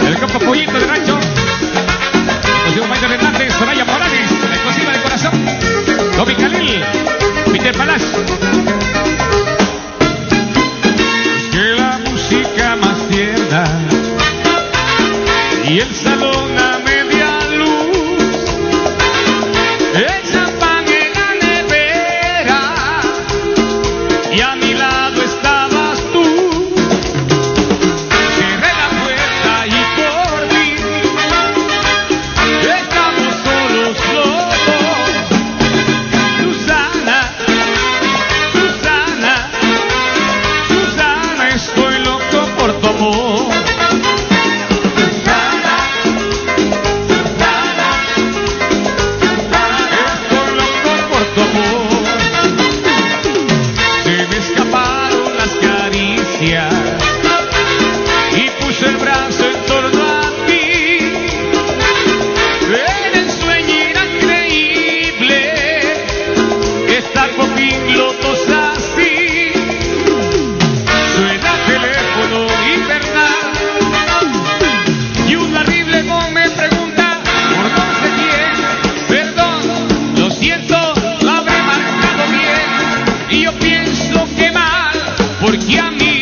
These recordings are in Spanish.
El campo Pollito de Rancho. Inclusive Maite Hernández, Soraya Morales, la exclusiva de corazón. Tommy Khalil, Peter Palash. Es que la música más tierna y el salón a media luz, el champán en la nevera y a mi lado estabas tú. Cerré la puerta y por mí estamos solos los dos. Susana, Susana, Susana, estoy loco por tu amor. Y puse el brazo en torno a ti. En el sueño era increíble estar por fin los dos así. Suena el teléfono infernal y un horrible voz me pregunta por no sé quién. Perdón, lo siento, lo habré marcado bien. Y yo pienso que mal, porque a mí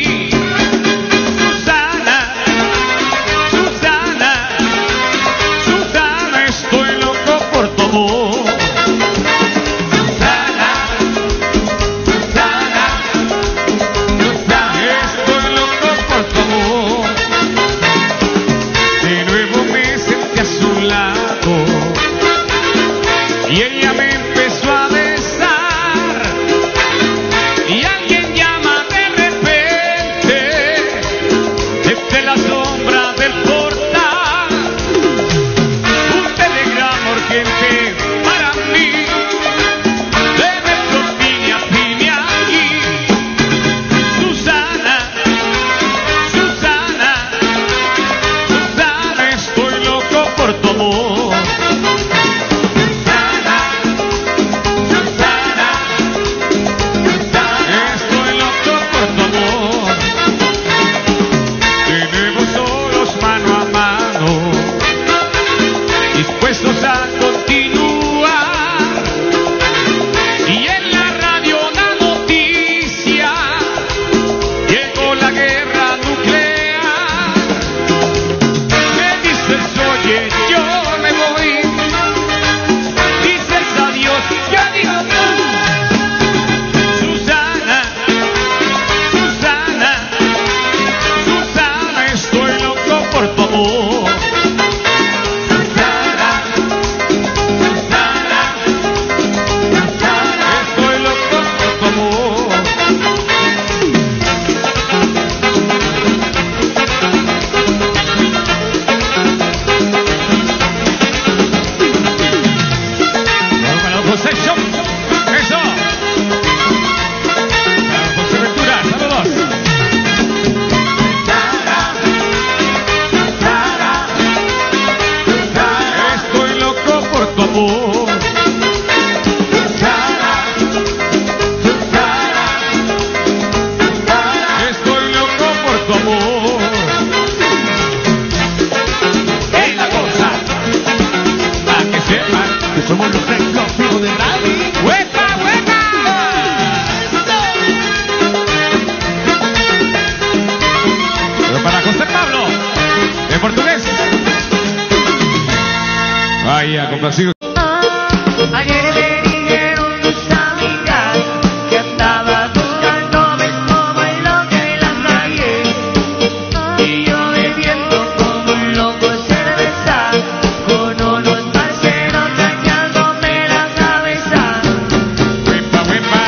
y ella me empezó a besar y alguien llama de repente desde la sombra del portal un telegrama urgente para mí de Metro Pine aquí. Susana, Susana, Susana, estoy loco por tu amor. Dispuestos a continuar y en la radio la noticia llegó la guerra nuclear. Me dices oye, yo me voy, dices adiós, yo digo tú. Susana, Susana, Susana, estoy loco por tu amor. Somos los explosivos de Rally. ¡Hueca, hueca! Pero para José Pablo, en portugués. Vaya, complacido. Ayer le dijeron tus amigas que andaba buscando ves como el loco en la calle. Y yo bebiendo como un loco cerveza con unos parceros dañándome la cabeza. ¡Huepa, huepa!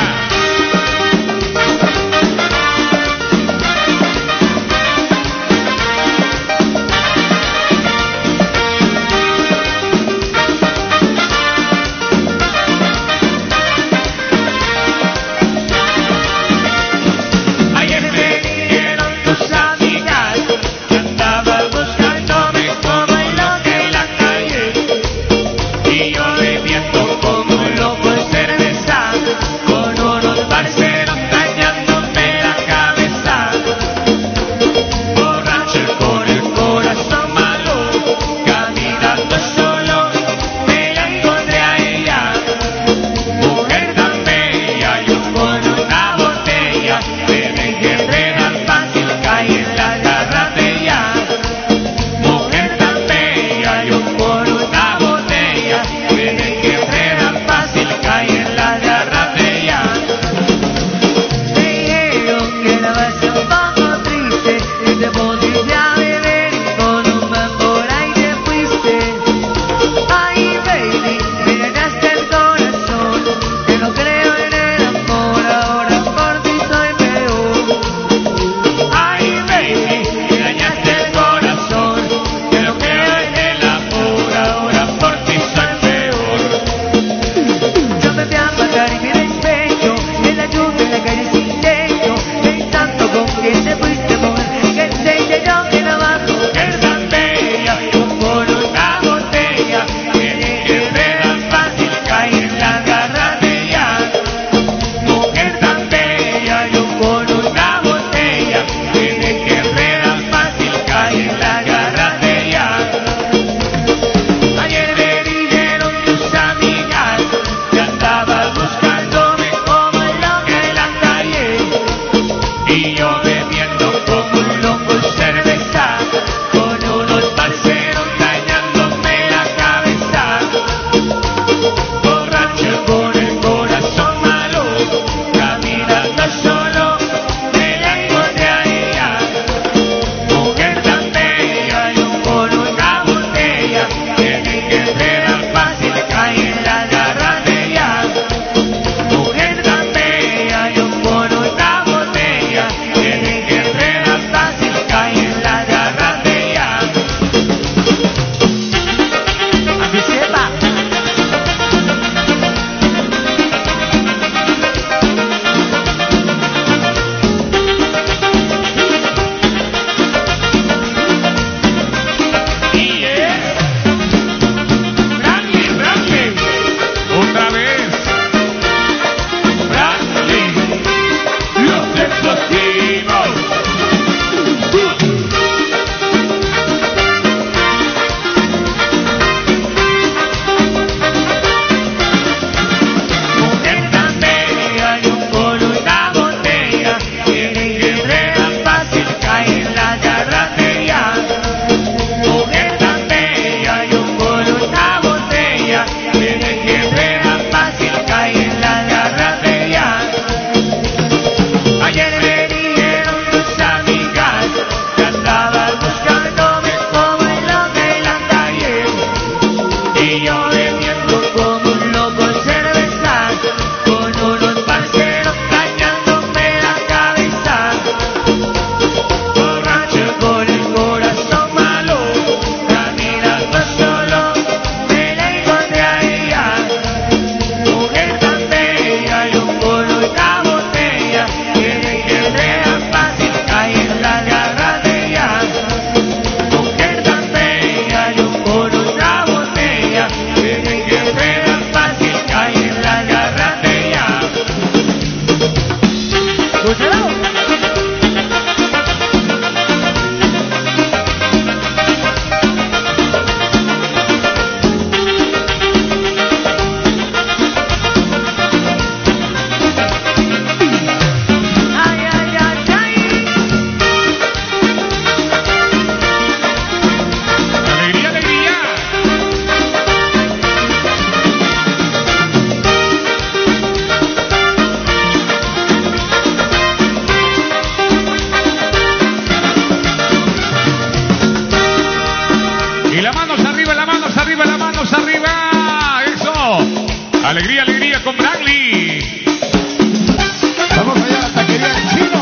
Alegría, alegría con Bradley. Vamos allá a la taquería del Chino.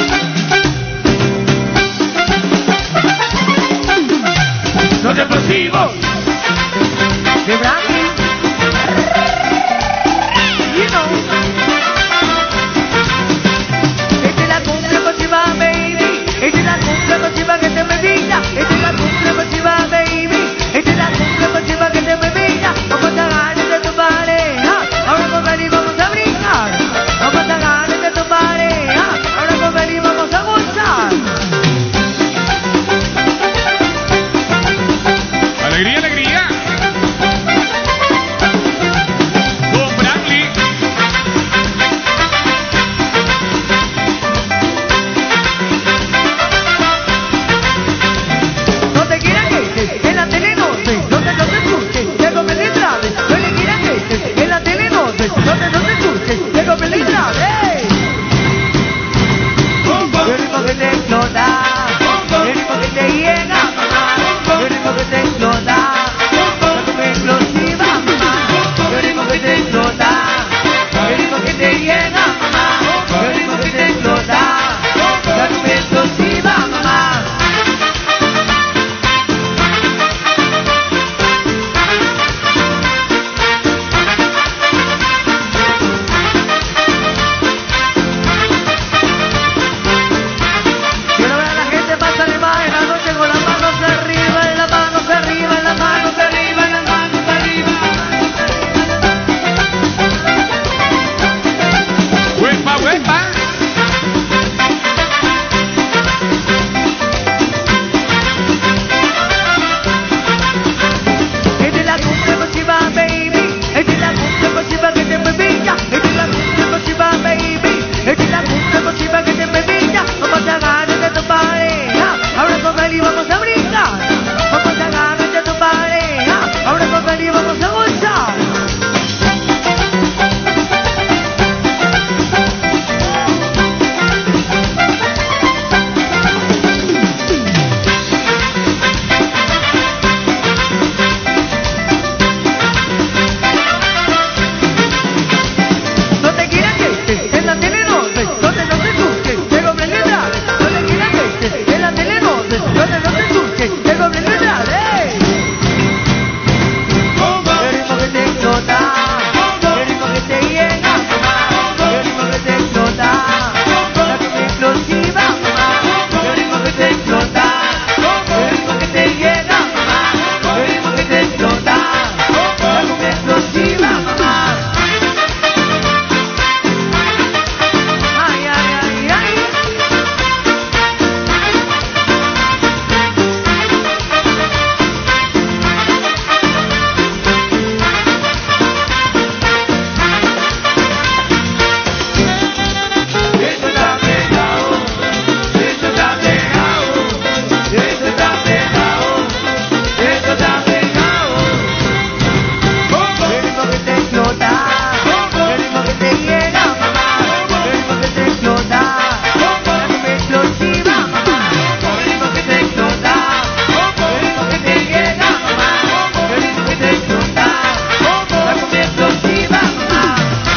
Los explosivos de Bradley. You know. Esta es la cumbre explosiva, baby. Esta es la cumbre explosiva que te me brilla. Esta es la cumbre explosiva, baby. Esta es la cumbre explosiva que te me brilla. Vamos a ganar de tu pareja. Ahora con Bradley vamos a brincar. Vamos a ganar de tu pareja. Ahora con Bradley vamos a gozar. Alegría, alegría. Con Bradley. No te quieran que estés en la tele, no te escuches, te comen letras. No le quieran que estés en la tele, no te escuches, te comen letras. El ritmo que te explota, el ritmo que te llega, mamá. El ritmo que te explota, la cumbia explosiva, mamá. El ritmo que te explota, el ritmo que te llega, mamá. El ritmo que te explota, la cumbia explosiva, mamá. Quiero ver a la gente pasar más en la noche con las manos arriba, en las manos arriba, en las manos arriba, en las manos arriba. Huepa, huepa. Esta es la cumbre explosiva, baby. Esta es la cumbre explosiva que te me brilla. Esta es la cumbre explosiva, baby. Esta es la cumbre explosiva que te me brilla. Vamos a ganar de tu pareja. Ahora con Bradley vamos a brincar. Vamos a ganar de tu pareja. Ahora con Bradley vamos a gozar. No te quieras que estés en la tele, no te escuches, te comen letras. No te quieras que estés en la tele, no te escuches, te comen letras. El ritmo que te explota, el ritmo que te llega, mamá. El ritmo que te explota, la cumbia explosiva, mamá. El ritmo que te explota, el ritmo que te llega, mamá. El ritmo que te explota, la cumbia explosiva, mamá. Ay, ay, ay, ay. Esto está pegado, esto está pegado, esto está pegado, esto está pegado. El ritmo que te explota, el ritmo que te llega, mamá. El ritmo que te explota, la cumbia explosiva, mamá. El ritmo que te explota, el ritmo que te llega, mamá. El ritmo que te explota, la cumbia explosiva, mamá.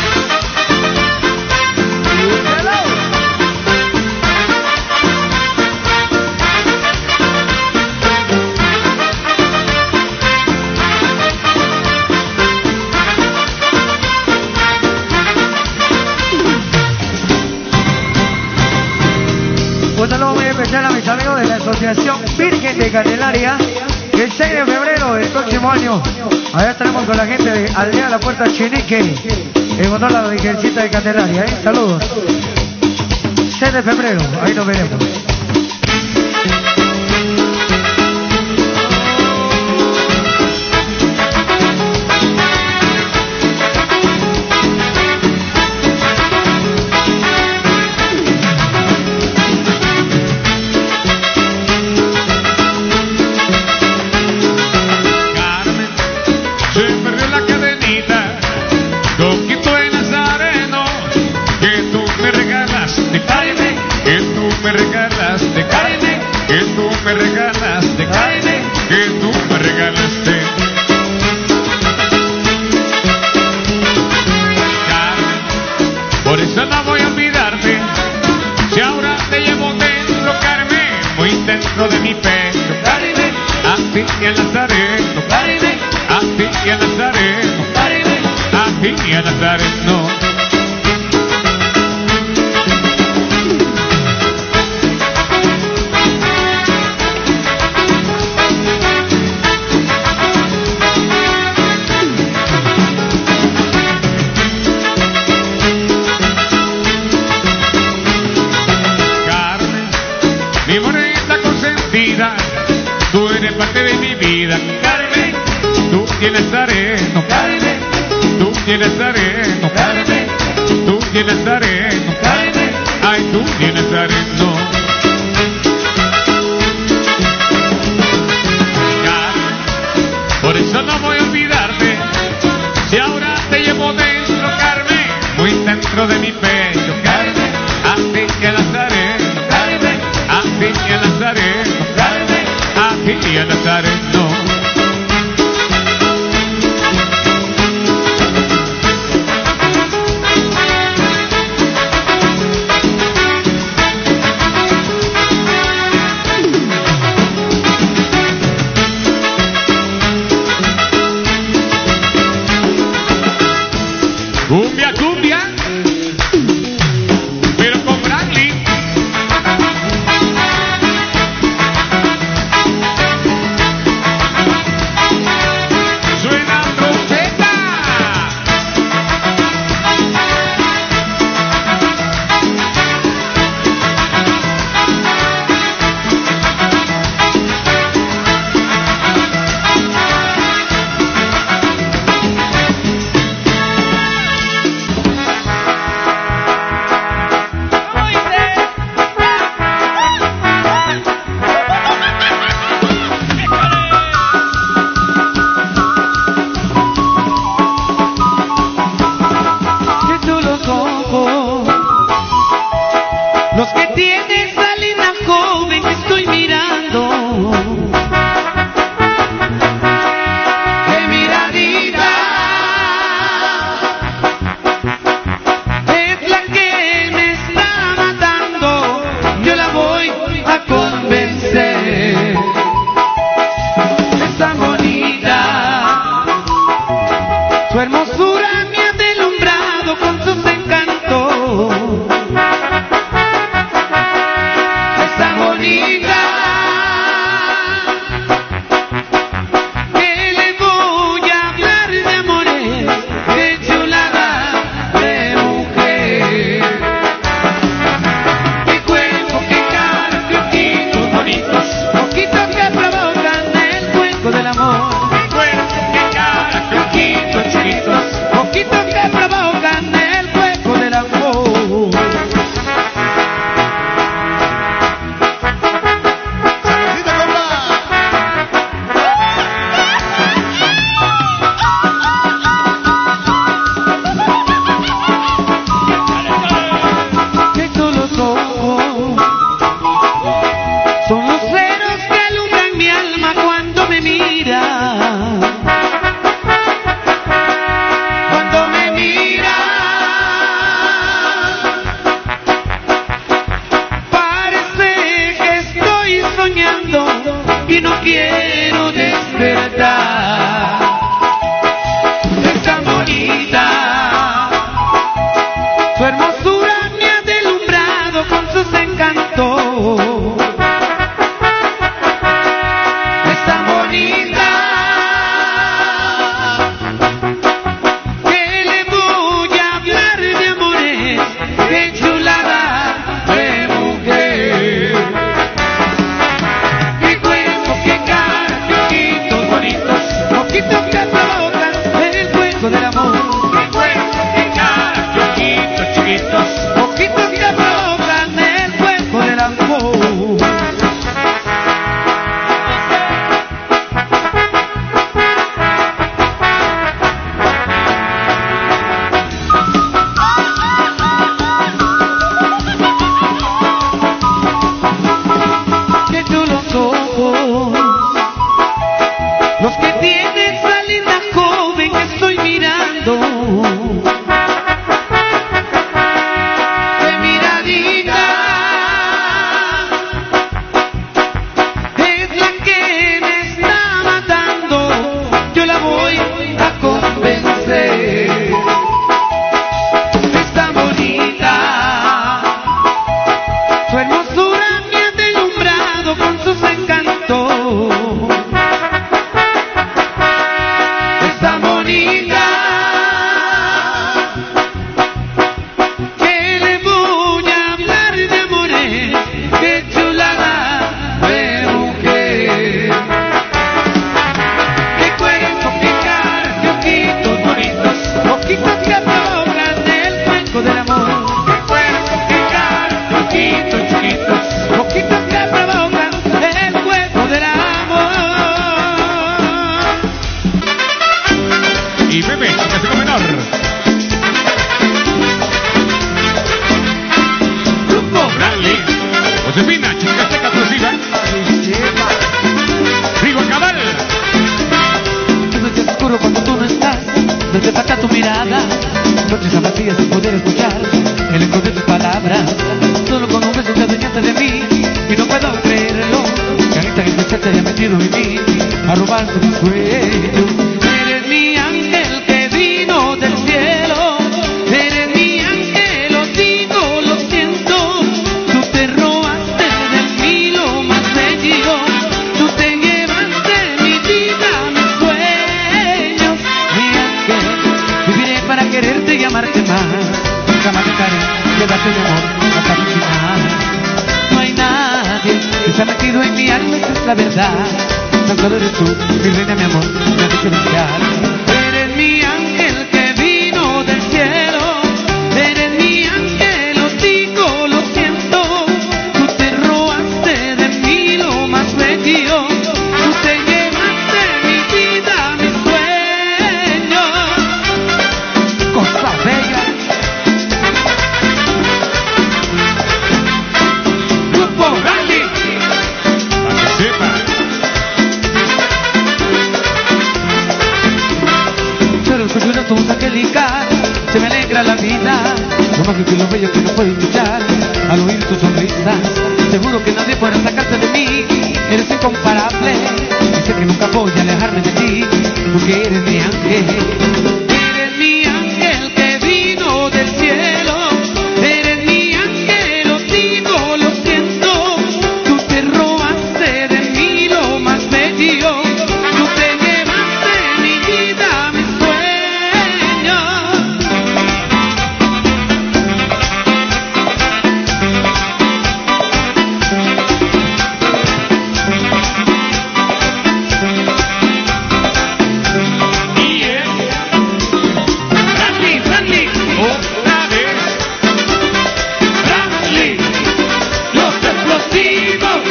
Un saludo muy especial a mis amigos de la Asociación Virgen de Candelaria, que el 6 de febrero del próximo año, allá estaremos con la gente de Aldea La Puerta Chinique, en honor a la Virgencita de Candelaria, saludos. 6 de febrero, ahí nos veremos. Carmen, se perdió la cadenita, Coquito de Nazareno, que tú me regalaste, que tú me regalaste. ti el Nazareno, Carmen, a ti el Nazareno, Carmen, a ti el Nazareno. Mi moneda consentida, tú eres parte de mi vida, Carmen. Tú tienes areno, Carmen, tú tienes areno, Carmen, tú tienes areno, Carmen, ay, tú tienes areno. Carmen, por eso no voy a olvidarte, si ahora te llevo dentro, Carmen, muy dentro de mi pecho, Carmen, a ti el Nazareno, Carmen, a ti el Nazareno, Carmen, a ti el Nazareno. Cumbia, cumbia, pero con Bradley. Suena trompeta. que tú los ojos, los que tiene esa linda joven que estoy mirando. Qué miradita es la que me está matando, yo la voy a convencer. Es tan bonita, su hermosura me ha deslumbrado con sus encantos. Es tan bonita que le voy a hablar de amores, de chulada de mujer. Qué cuerpo, qué cara, qué ojitos bonitos, ojitos que provocan el fuego del amor. Bueno, qué cara, qué ojitos chiquitos. Ojitos que provocan el fuego del amor. ¡Salucita, compa! Que todos los ojos son los ceros que alumbran mi alma cuando me mira. Cuando me mira, parece que estoy soñando y no quiero despertar. Es tan bonita, su hermosura me ha deslumbrado con sus encantos. Es tan bonita que le voy a hablar de amores, de chulada de mujer. Qué cuerpo, qué cara, y Pepe, Caseco Menor. Grupo Bradley, Josefina, Chicateca Explosiva. Rigo Cabal. Noche oscuro cuando tú no estás, no te falta tu mirada. Noches vacías sin poder escuchar el eco de tus palabras. Solo con un beso te adueñaste de mí y no puedo creerlo. Que ahorita el muchacho haya metido en mí a robarse mi sueño. Eres mi ángel que vino del cielo. Eres mi ángel, lo digo, lo siento. Tú te robaste de mí lo más bello. Tú te llevaste mi vida, mis sueños. Mi ángel, viviré para quererte y amarte más. Jamás dejaré de darte mi amor hasta el final. No hay nadie que se ha metido en mi alma, esa es la verdad. Tan solo eres tú, mi reina, mi amor, me has hecho desear. Eres mi ángel que vino del cielo. Eres mi ángel, lo digo, lo siento. Tú te robaste de mí lo más bello. Tú te llevaste mi vida, mis sueños. Cosa bella. Grupo Bradley. Para que sepa. Pero escucho una tu voz angelical, se me alegra la vida. Lo más que lo bello que no puedo escuchar al oír tu sonrisa. Seguro que nadie podrá sacarte de mí. Eres incomparable y sé que nunca voy a alejarme de ti, porque eres mi ángel. Eres mi ángel que vino del cielo. Eres mi ángel, lo digo, lo siento. Tú te robaste de mí lo más bello. Tú te llevaste mi vida, mis sueños. Y es Bradley, Bradley, otra vez. Bradley, los explosivos.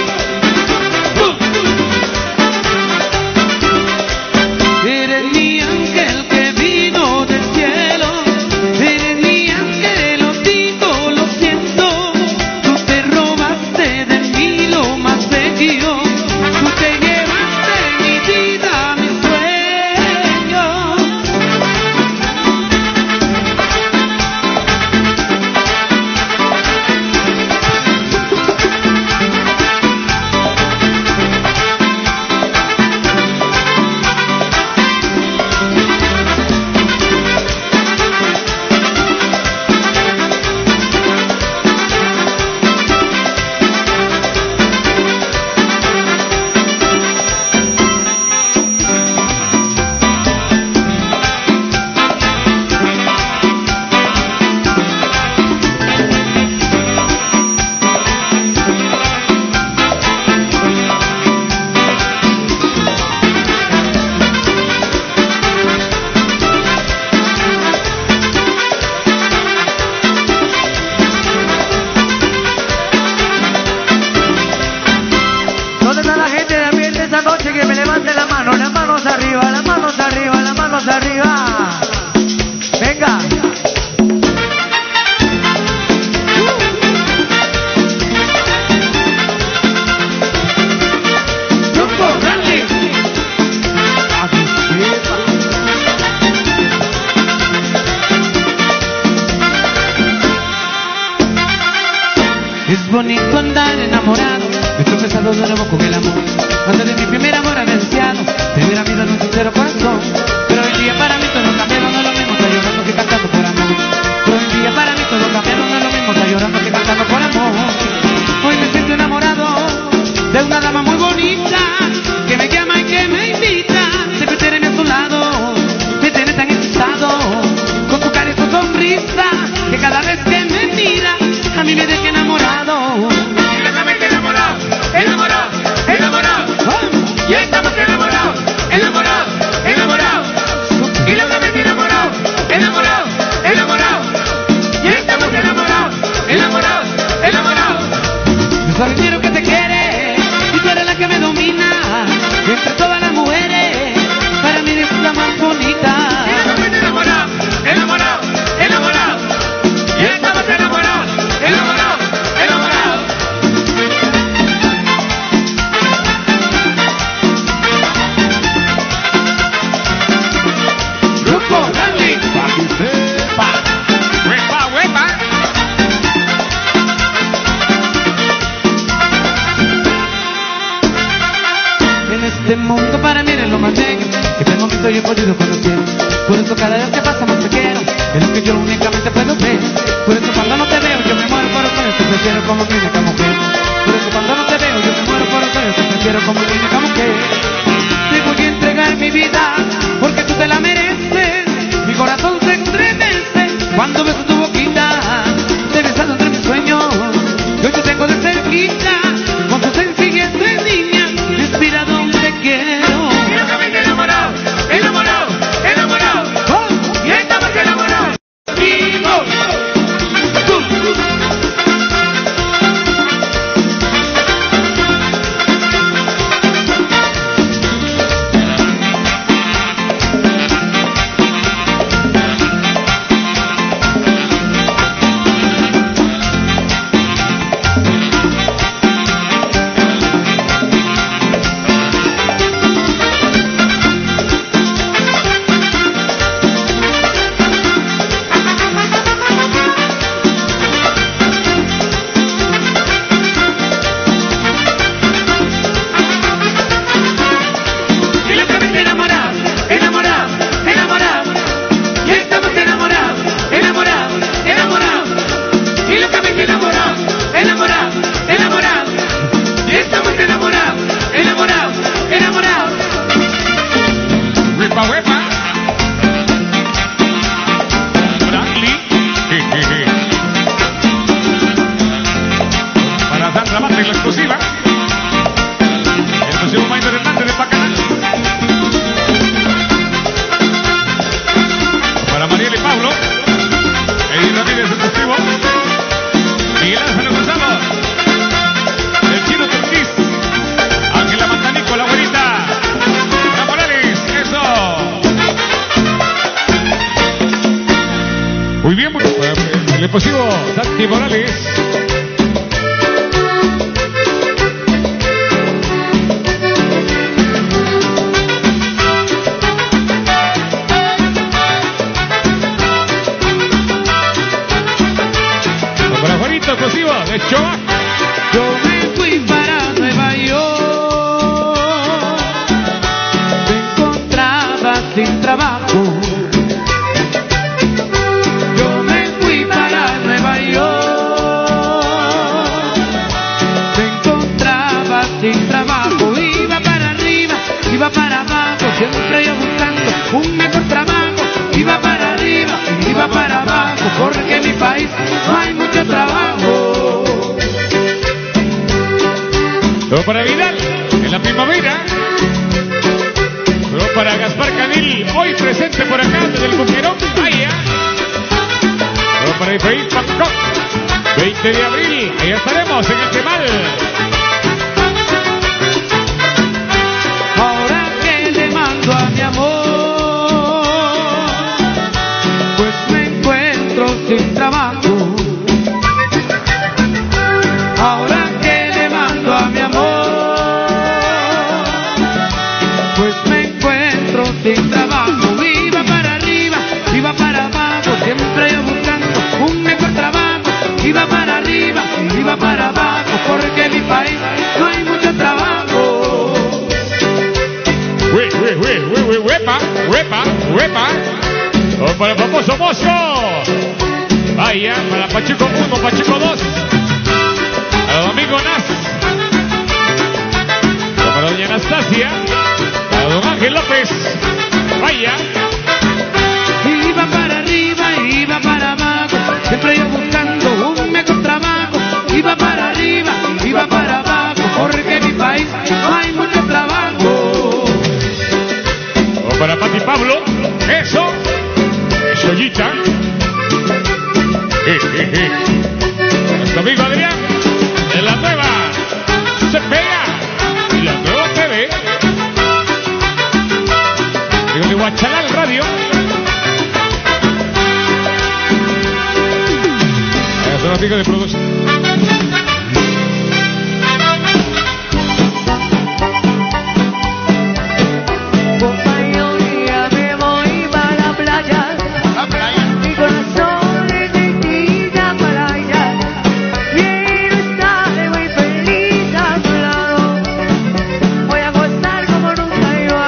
Eres mi ángel que vino del cielo. Eres mi ángel, lo digo, lo siento. Tú te robaste de mí lo más bello. Tú te llevaste mi vida, mis sueños. ¿Dónde está la gente de ambiente esta noche? Que me levante la mano, las manos arriba, las manos arriba, las manos arriba. Venga. Grupo Bradley. Es bonito andar enamorado, estoy empezando de nuevo con el amor. Antes de mi primer amor ansiado, te hubiera visto en un sincero corazón. Pero hoy día para mí todo cambiado, no es lo mismo, está llorando que cantando por amor. Pero hoy día para mí todo cambiado, no es lo mismo, está llorando que cantando por amor. Hoy me siento enamorado de una dama muy bonita, que me llama y que me invita. Sé que tenerme a su lado, me tiene tan excitado, con tu cara y tu sonrisa, que cada vez que me mira, a mí me deja enamorado. Completamente enamorado, enamorado, enamorado. Y estamos enamorados, enamorados, enamorados. Y locamente enamorados, enamorados, enamorados. Y estamos enamorados, enamorados, enamorados. Yo solo quiero que te quiere y tú eres la que me domina. Entre todas las mujeres, para mí eres la más bonita. para mí eres lo más bello que este momento yo he podido conocer. Por eso cada vez que pasamos te quiero, es lo que yo únicamente puedo ver. Por eso cuando no te veo yo me muero por eso te prefiero como mi única mujer. Por eso cuando no te veo yo me muero por eso te prefiero como mi única mujer. Te voy a entregar mi vida porque tú te la mereces. Mi corazón se estremece cuando beso tu boquita. Te he besado entre mis sueños, yo te tengo de cerquita. Con tu sencillez de niña, me inspira donde quiero. Y locamente enamorado, enamorado, enamorado. Oh, Y estamos enamorados. ¡Vivo! Y locamente enamorado, enamorado, enamorado. Y estamos enamorados, enamorados, enamorados. Y locamente enamorado, enamorado, enamorado. Y estamos enamorados, enamorados, enamorados. Huepa, huepa. Bradley. Para Sandra Mata en la exclusiva. El próximo Maynard Hernández de Pacaná. Para Mariel y Pablo. Eddie Ramírez exclusivo. Miguel Ángel Gonzalo. El Chino Turquís. Ángela Mantanico, la abuelita. Para Morales, eso. Muy bien, el explosivo Santi Morales. Para Juanito explosivo de Choa. yo me fui para Nueva York. Me encontraba sin trabajo. Yo me fui para Nueva York. Me encontraba sin trabajo. Iba para arriba, iba para abajo, siempre yo buscando un mejor trabajo. Iba para arriba, iba para abajo, porque en mi país no hay mucho trabajo. Luego para Vidal, en la primavera. Luego para Gaspar Canil, hoy presente por acá desde el Buquerón, vaya. Luego para Efraín Bangkok, 20 de abril, ahí estaremos en el Kemal. Ahora que le mando a mi amor, pues me encuentro sin trabajo. Ahora que le mando a mi amor, pues me encuentro sin trabajo. Iba para arriba, iba para abajo, siempre yo buscando un mejor trabajo. Iba para arriba, iba para abajo, porque en mi país no hay mucho trabajo. Huepa, huepa, huepa. Luego para el famoso Mozo. Vaya, para Pacheco 1, Pacheco 2. Para Domingo Nas. Luego para doña Anastasia. Para don Ángel López. Vaya. Iba para arriba, iba para abajo, siempre yo buscando un mejor trabajo. Iba para arriba, iba para abajo, porque en mi país no hay mucho trabajo. O para Pati Pablo. Eso. Soyita. Nuestro amigo Adrián. En la nueva. Se pega. Y la nueva TV. Digo de Guachalal Radio. Son los amigos de producción. Compañía, me voy para la playa. La playa. Mi corazón es destinado para allá. Quiero estar muy feliz a tu lado. Voy a gozar como nunca yo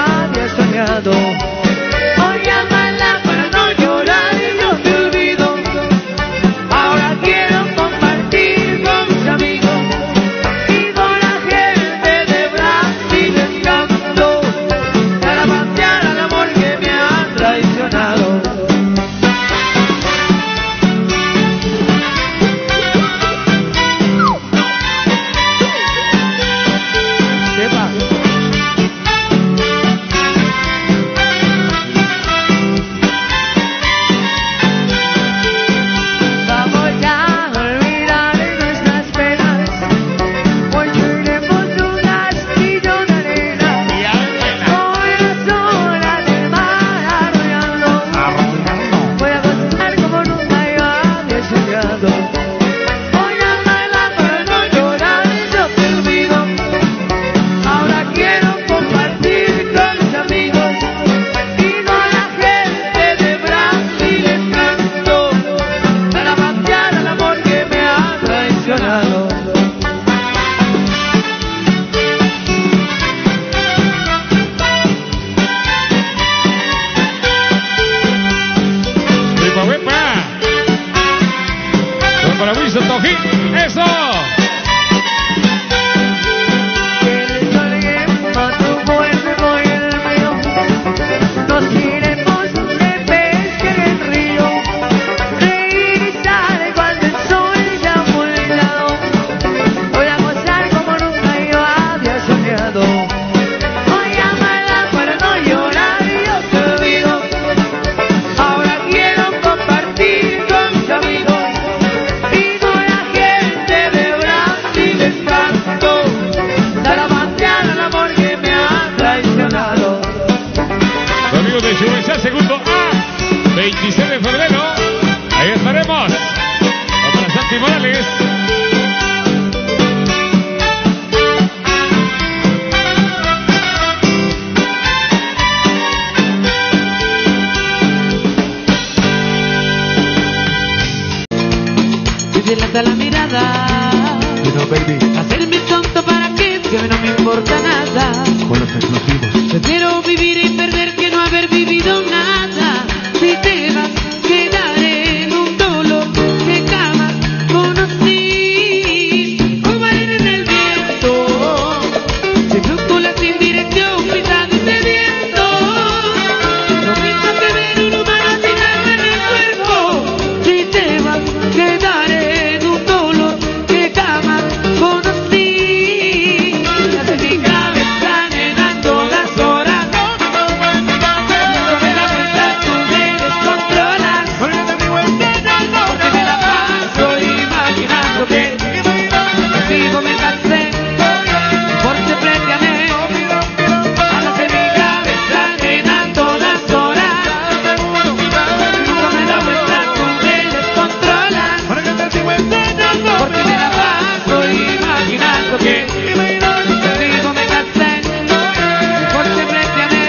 importa nada. Con los explosivos. Prefiero vivir y perder que no haber vivido nada. Si te vas, quedaré en un dolor que jamás conocí. Como arena en el viento, se fluctúa sin dirección, pisando y sediento. Lo mismo que ver un humano sin alma en el cuerpo. Si te vas, quedaré en un dolor que jamás conocí. Las de mi cabeza llenan todas horas. No me da vuelta, tú me descontrolas. Porque me la paso imaginando que contigo me casé. Por siempre te amé. A las de mi cabeza llenan todas horas. No me da vuelta, tú me descontrolas. Porque me la paso imaginando que contigo me casé. Por siempre te amé.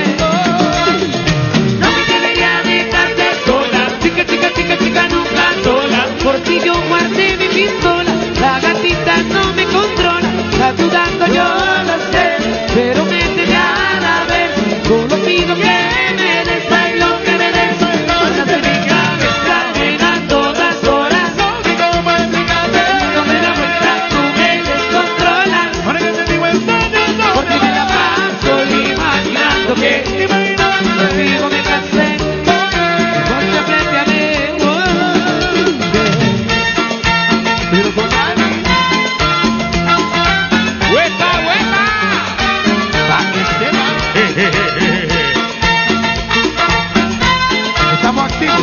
No me debería dejarte sola. Chica, chica, chica, chica, nunca sola. Por ti yo guardé mi pistola. La gatita no me controla. Está dudando, yo lo sé. Pero me dejan a ver. Solo pido que me des ay, lo que me des. Cosas de mi cabeza llenan todas horas. No me da vuelta, tú me descontrolas. Porque me la paso imaginando que contigo me casé. Por siempre te amé. ¡Huepa, huepa! Estamos activos.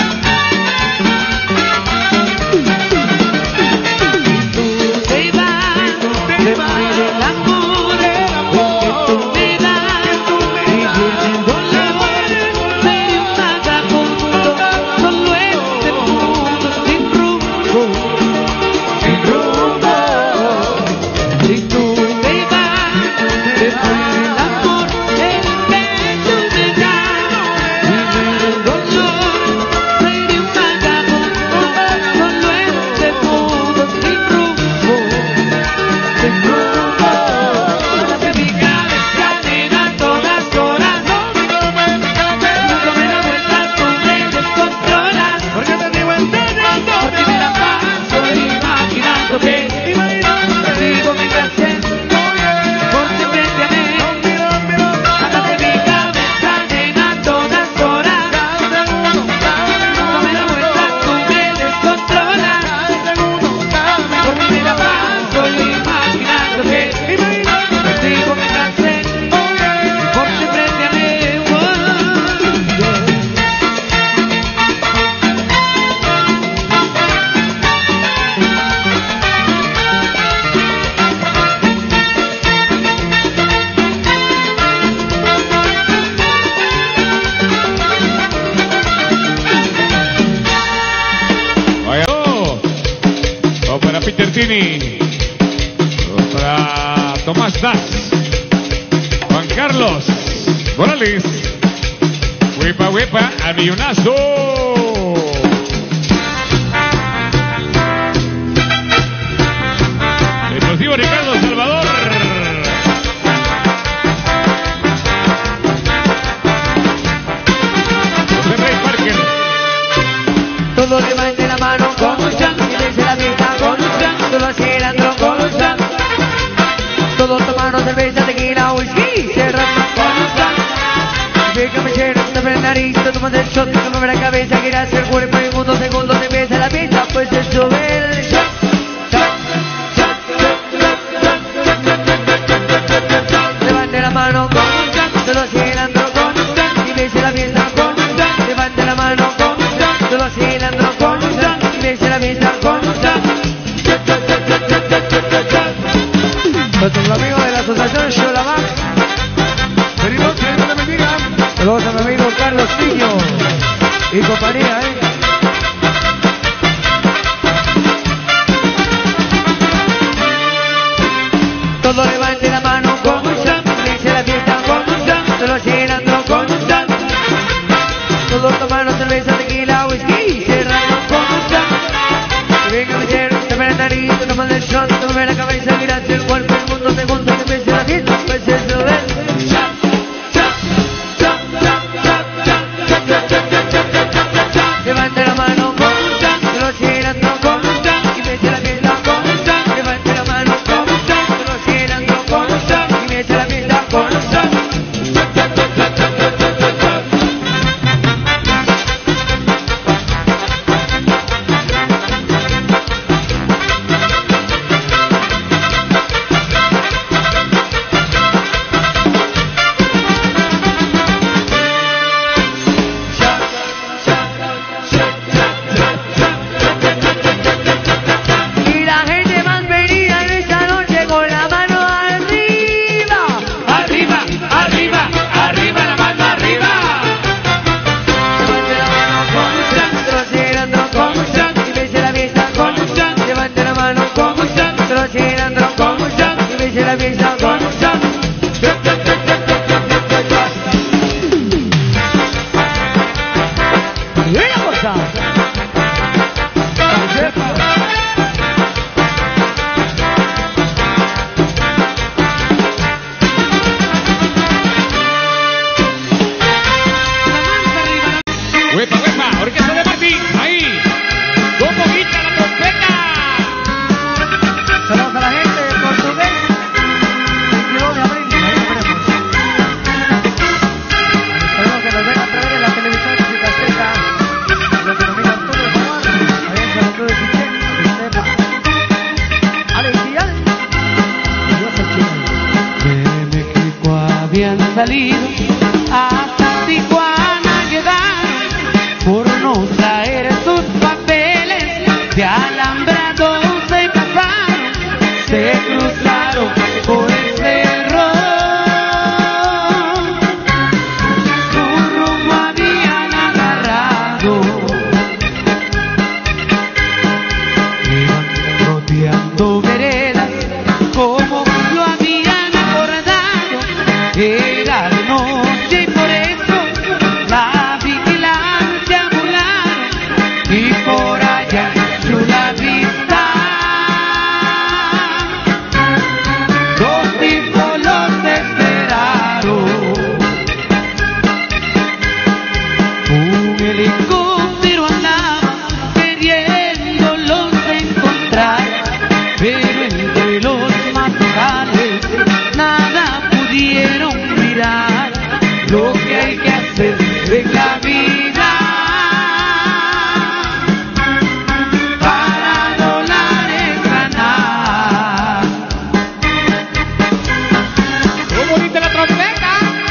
Te vas, te muere el amor, que tú me das, y viene el dolor de un vagabundo, solo este mundo sin rumbo, sin rumbo. Si tú te vas, te muere el amor, que tú me das, y viene el dolor de un vagabundo, solo este mundo sin rumbo. Sin rumbo, las de mi cabeza llenan todas horas. No me da vuelta, tú me descontrolas. Porque me la paso imaginando que contigo me casé. Por siempre te amé. Las de mi cabeza llenan todas horas. No me da vuelta, tú me descontrolas. Porque me la paso imaginando que contigo me casé. Por siempre te amé. Vaya. Vamos para Peter Tini. Vamos para Tomás Das. Juan Carlos Morales. Huepa, huepa, al millonazo. Explosivo Ricardo Salvador. José Rey Parker. Todo levante la mano con un chan, y desde la fiesta con un chan, todo acelerando con un chan. Todos tomando cerveza, tequila, whisky, cerrando con un chan. Déjame echar, tapa la nariz, te tomas el shot, te mueve la cabeza, quiere hacer cuerpo en unos segundos, empieza la fiesta, pues se sube el shot. Levante la mano con un chan, todo acelerando con un chan, y desde la fiesta con un chan. Levante la mano con un chan, todo acelerando con un chan, y desde la fiesta con un chan. Nuestros amigos de la asociación Xolamax. Venimos, que Dios te bendiga. Saludos a mi amigo Carlos Niño y compañía, Todo levante la mano con un shot, dice la fiesta con un shot, solo llenando con un shot. Todos tomando cerveza, tequila, whisky, cerrando con un shot. Que venga a meter, tome la nariz, toma el shot, tome la cabeza, mira el cuerpo, el mundo se junta, se habían salido hasta Tijuana llegaron por no traer sus papeles de alambrado se casaron, se cruzaron por el cerro, su rumbo habían agarrado, iban rodeando veredas como lo habían acordado, era de noche y por eso la vigilancia volaron y por allá en Chula Vista dos tipos los esperaron. Un helicóptero andaba queriéndolos encontrar, pero entre los matorrales nada pudieron mirar. Lo que hay que hacer en la vida para $1 ganar. ¡Qué bonita la trompeta!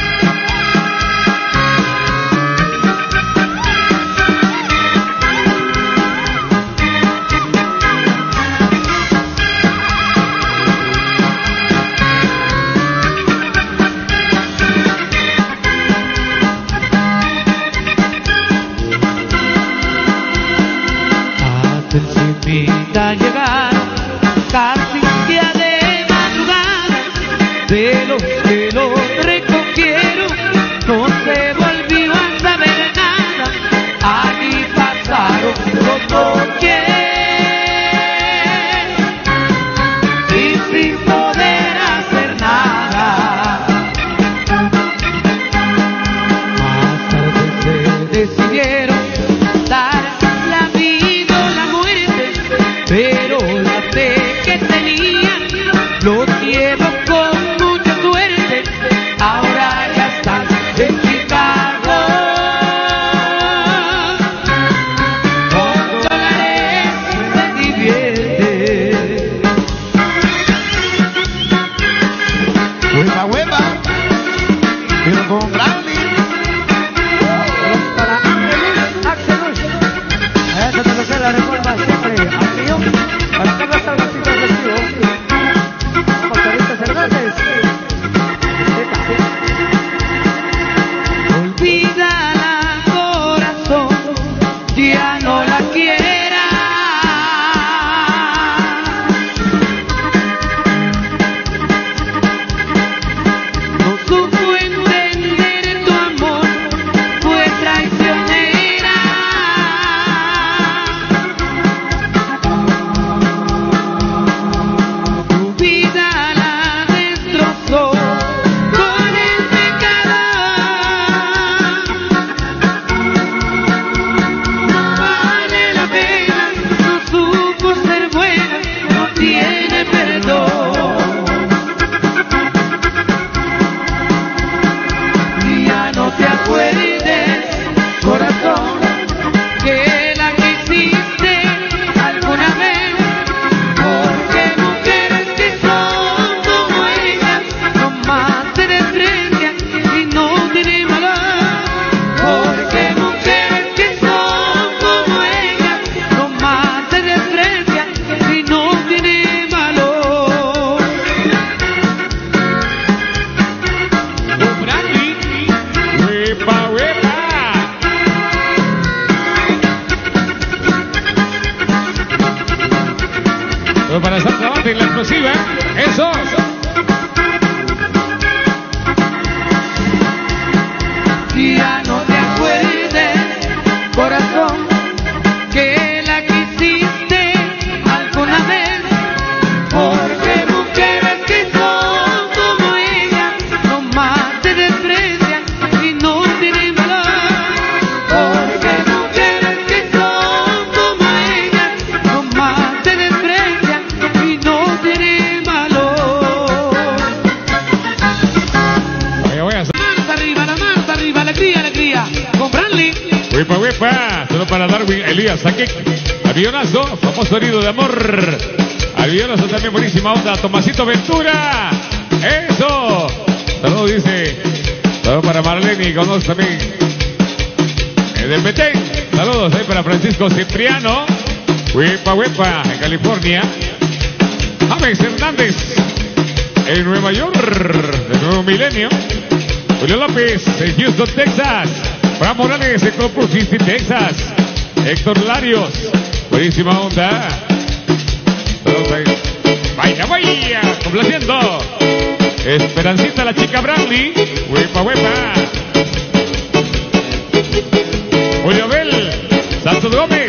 Hasta el Cimita llegaron casi día de madrugada, de los que los recogieron no se volvió a saber nada. Allí pasaron los coches y sin poder hacer nada. Más tarde se decidieron dar la vida o la muerte, pero la fe que tenían los llevó con mucha suerte. Ahora ya están en Chicago con $1 se divierte. Hueva, hueva. Pero con Brandy. Para Axel Rush, a eso te lo sé, la recuerda siempre al millón, para que no salga así reflexivo. Pastorita Cervantes. Olvídala, corazón, ya no la quieras. No supo entender tu amor, fue traicionera. Tu vida la destrozó con el pecado. No vale la pena, no supo ser buena, no tiene perdón. Ya no te acuerdes, corazón, que la quisiste alguna vez, porque mujeres que son como ella nomás se desprecian y no tienen valor. Porque mujeres que son como ella nomás se desprecian y no tienen valor. ¡Oh, Brandy! ¡Huepa, huepa! Todo para estar trabajando en la explosiva. ¡Eso! Ya no te acuerdes, corazón, que la quisiste alguna vez, porque mujeres que son como ella nomás te desprecian y no tienen valor. Porque mujeres que son como ella nomás te desprecian y no tienen valor. Voy a hacer. La manta arriba, alegría, alegría, con Brandy. ¡Huepa, huepa! Solo para Darwin Elías Saquec. Avionazo, famoso herido de amor. Avionazo también, buenísima onda. Tomasito Ventura. ¡Eso! Saludos, dice. Saludos para Marlene y conoce también. De Petén. Saludos ahí para Francisco Cipriano. Huepa, huepa, en California. James Hernández. En Nueva York. De Nuevo Milenio. Julio López. En Houston, Texas. Fran Morales. En Corpus Christi, Texas. Héctor Larios. Buenísima onda. Saludos ahí. Vaya, vaya. Complaciendo. Esperancita, la chica Bradley. Huepa, huepa. Julio Bel. Santos Gómez.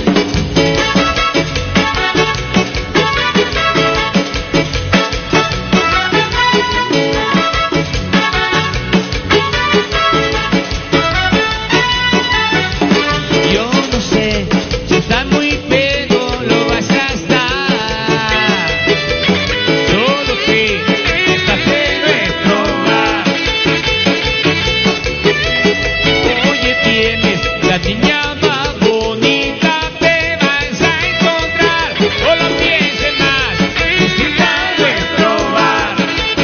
Yo no sé si está muy pedo, lo vas a gastar. Solo sé que estás en nuestro bar. Oye, tienes la niña más bonita, te vas a encontrar. No lo pienses más, visita nuestro bar.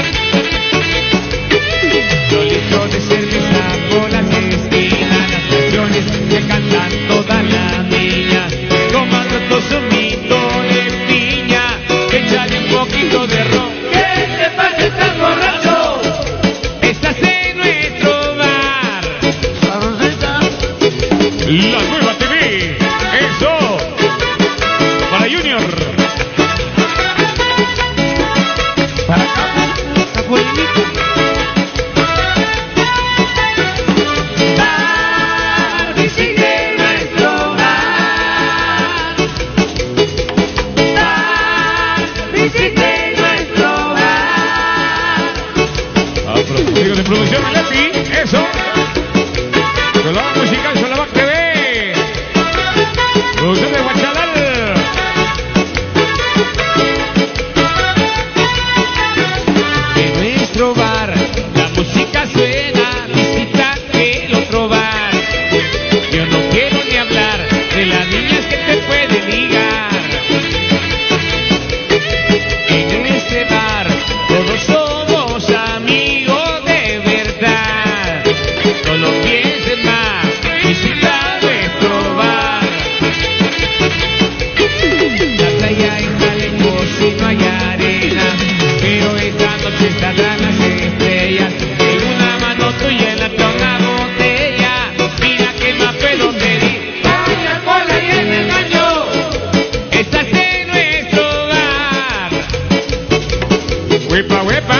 Solito de cerveza por las esquinas, las canciones que cantan todas las niñas. Tomando tu zumito de piña, échale un poquito de ron. ¿Qué te pasa, estás borracho? Estás en nuestro bar. La nueva TV. Eso. Para Junior. Para acá, Capuelito. Bar, visite nuestro bar. Bar, visite nuestro bar. Digo, de producción Leti. Eso. Programa musical Solabac TV. Producción de Guachalal. En nuestro bar la música suena, visita el otro bar. Yo no quiero ni hablar de las niñas que te pueden ligar. En este bar todos somos amigos de verdad. No lo pienses más, visita nuestro bar. La playa está lejos y no hay arena, pero esta noche estarán las estrellas. En una mano tuya en la una botella. Mira que más pedo te di. Con la cola y en el baño. Estás en nuestro bar. Huepa, huepa.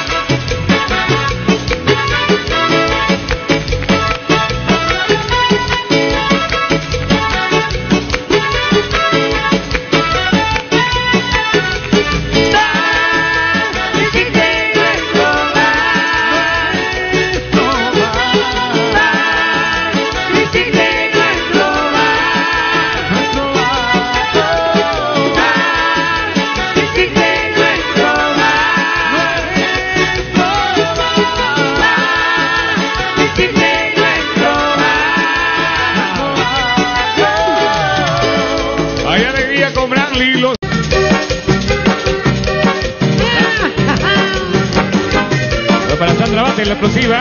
Visite nuestro bar. Visite nuestro bar. Visite nuestro bar. Visite nuestro bar. Hay alegría con Bradley. Los... Para Sandra Bate, la explosiva.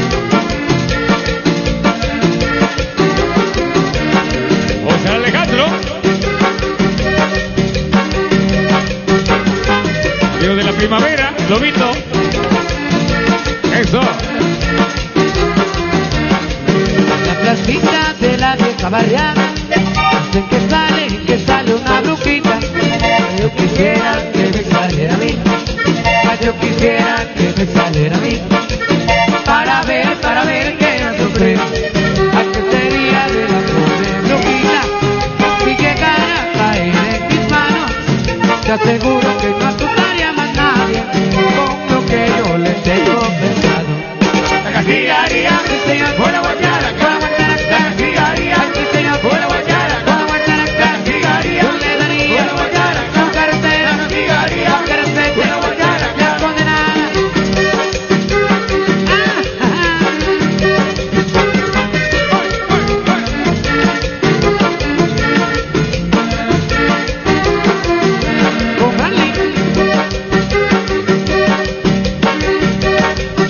José Alejandro. Dios de la primavera, Lobito. Eso. La placita de la vieja barriada, dicen que sale una brujita. Yo quisiera que me saliera a mí. Yo quisiera que me saliera a mí. Para ver qué nos ofrece. ¿A qué sería de la pobre brujita? Si llegara a caer en mis manos, te aseguro que no asustaría más nadie con lo que yo le tengo pensado. La castigaría, mi señor, por la guayara, la castigaría, mi señor, por la guayara, la castigaría, yo le daría la guayara, la carretera, la castigaría, la carretera, la guayara, la condenada. Con Bradley.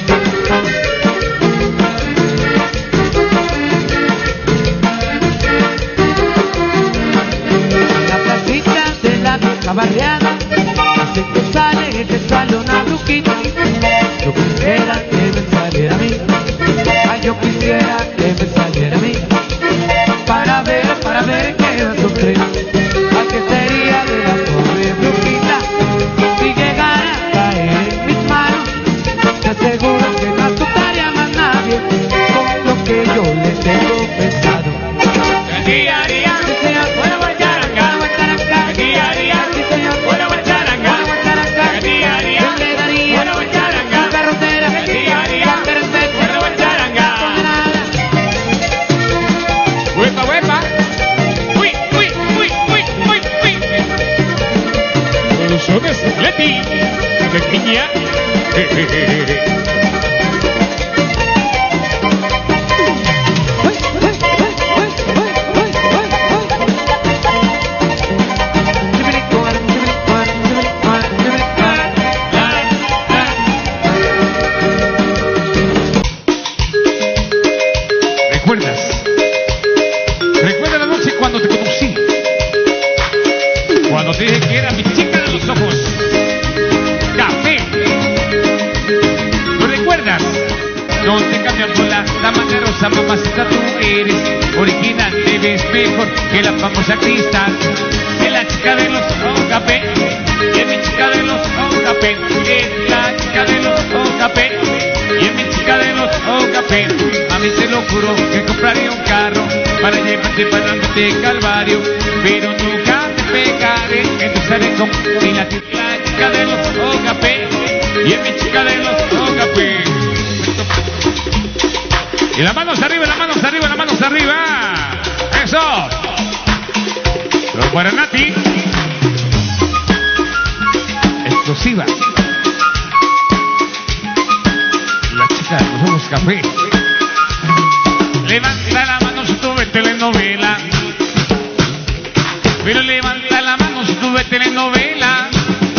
mi abuela, la manga rosa, mamacita, tú eres original, te ves mejor que la famosa Cristal. Es la chica de los ojos café, y es mi chica de los ojos café, es la chica de los ojos café, y es mi chica de los ojos café. A mí te lo juro que compraría un carro para llevarte para el monte Calvario, pero nunca te pegaré, entonces haré como si la chica de los ojos café, y es mi chica de los ojos café. Y las manos arriba, las manos arriba, las manos arriba. Eso. Los para Nati. Exclusiva. La chica de los ojos café. Levanta la mano si tú ves telenovela. Pero levanta la mano si tú ves telenovela.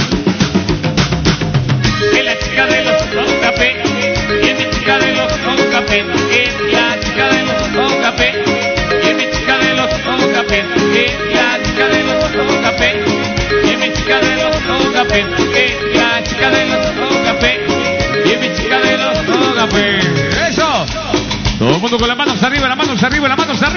Es la chica de los ojos café. Y es mi chica de los ojos café. Es la chica de los ojos café. Y es mi chica de los ojos café. Es la chica de los ojos café. Y es mi chica de los ojos café. Es la chica de los ojos café. Y es mi chica de los ojos café. Eso. Todo el mundo con las manos arriba, las manos arriba, las manos arriba.